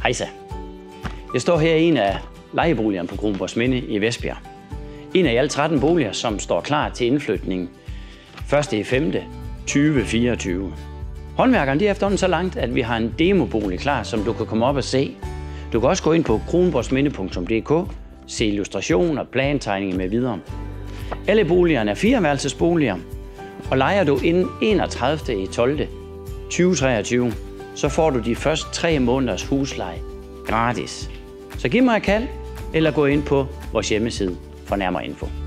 Hejsa. Jeg står her i en af lejeboligerne på Kronborgsminde i Vestbjerg. En af i alt 13 boliger, som står klar til indflytning 1.5.2024. Håndværkerne er efterhånden så langt, at vi har en demobolig klar, som du kan komme op og se. Du kan også gå ind på kronborgsminde.dk, se illustrationer, plantegninger med videre. Alle boligerne er 4-værelsesboliger, og lejer du inden 31.12.2023, så får du de første 3 måneders husleje gratis. Så giv mig et kald, eller gå ind på vores hjemmeside for nærmere info.